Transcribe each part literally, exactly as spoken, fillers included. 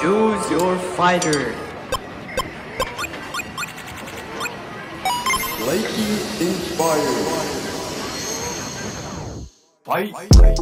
Choose your fighter. Lightning inspired. Fight.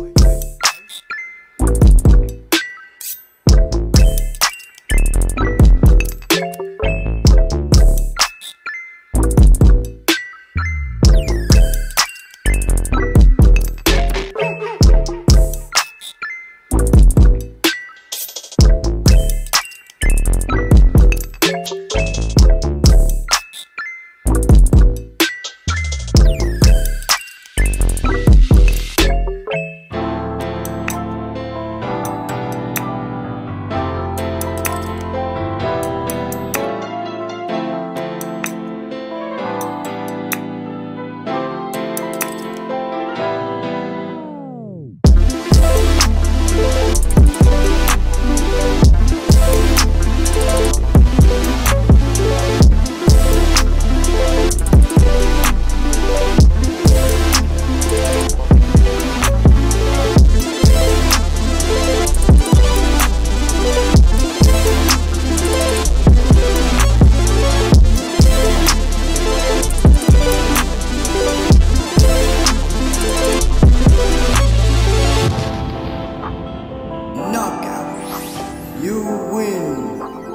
You win!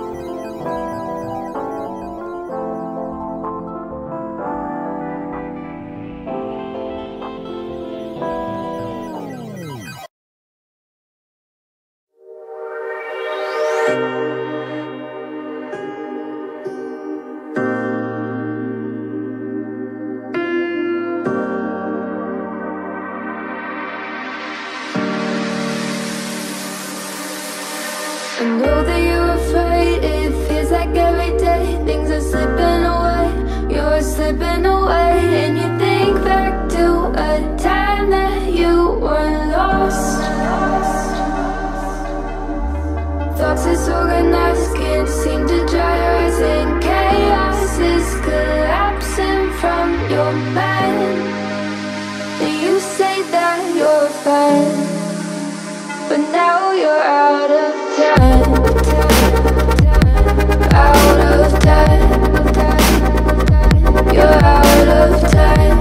I know that you're afraid, it feels like every day things are slipping away, you're slipping away. And you think back to a time that you were lost. Thoughts disorganized, can't seem to dry your eyes, and chaos is collapsing from your mind. And you say that you're fine, but now you're out of time, out of time. You're out of time,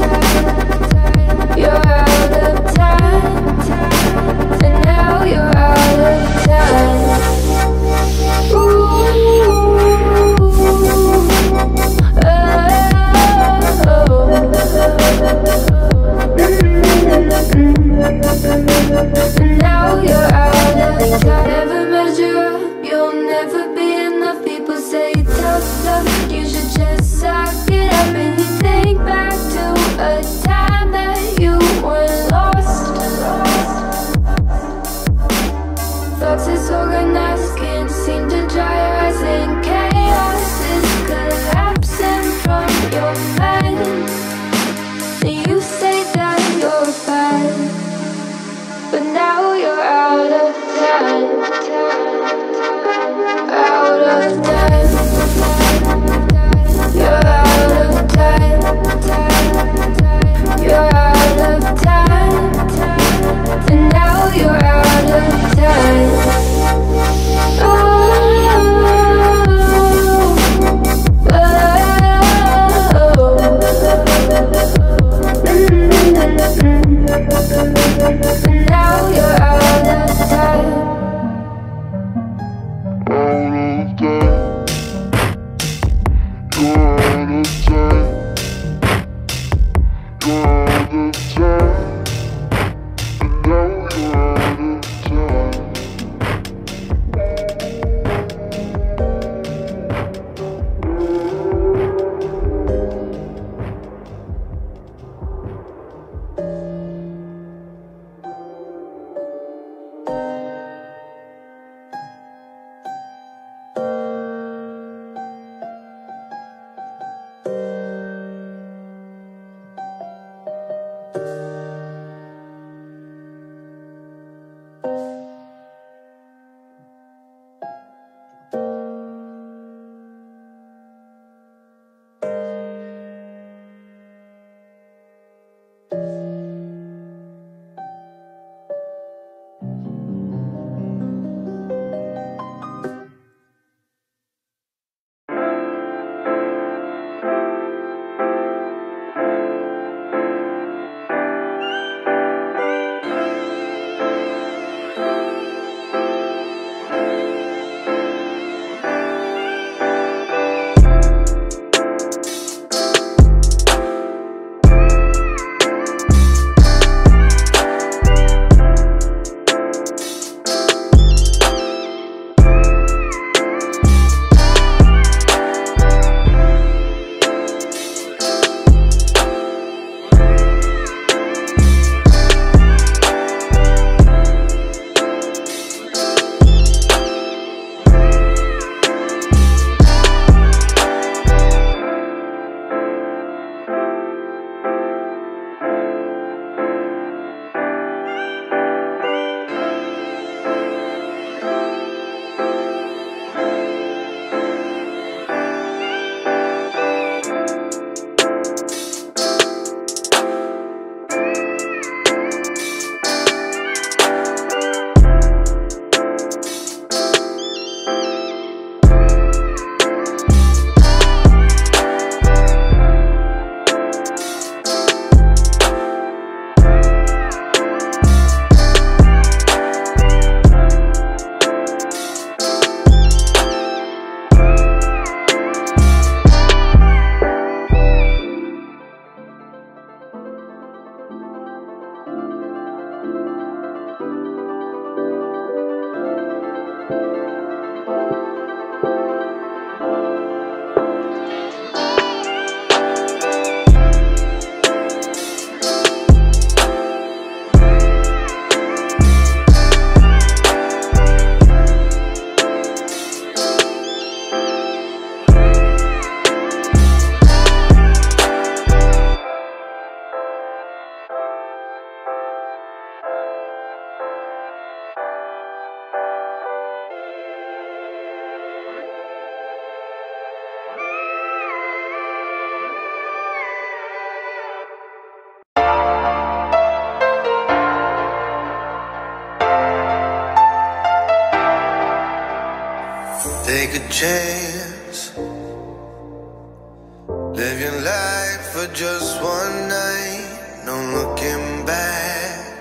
you're out of time, and now you're out of time. Ooh, and now you're out of time. Never measure up, you'll never be enough. People say tough love, you should just suck it up. And you think back to a time that you were lost. Take a chance. Live your life for just one night. No looking back.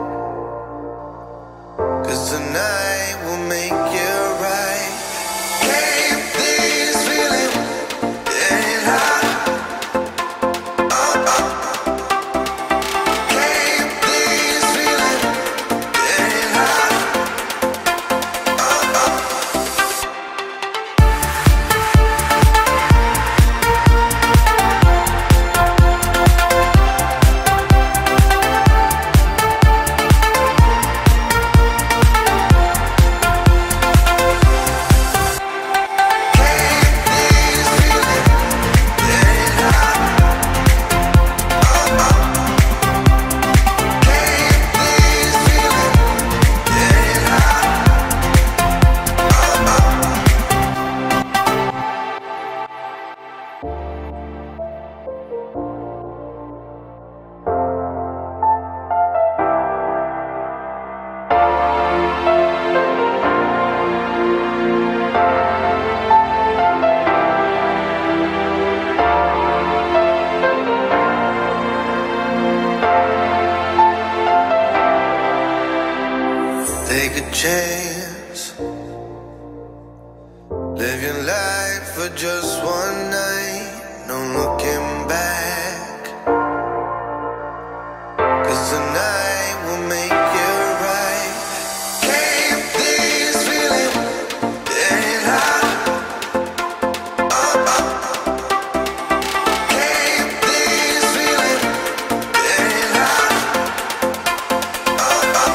'Cause tonight will make you right. Keep this feeling getting hot. Oh, oh. Keep this feeling getting hot. Oh, oh. Take a chance. Live your life for just one night. No looking back. 'Cause tonight will make you right. Keep this feeling getting hot. Oh, oh. Keep this feeling getting hot. Oh, oh.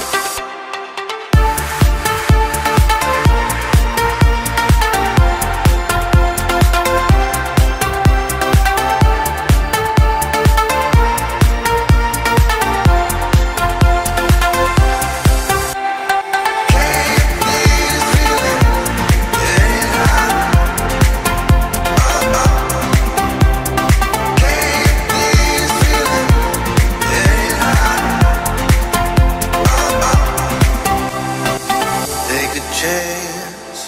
Chance.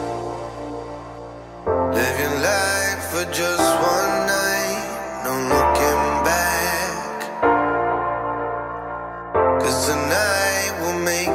Live your life for just one night. No looking back. 'Cause tonight will make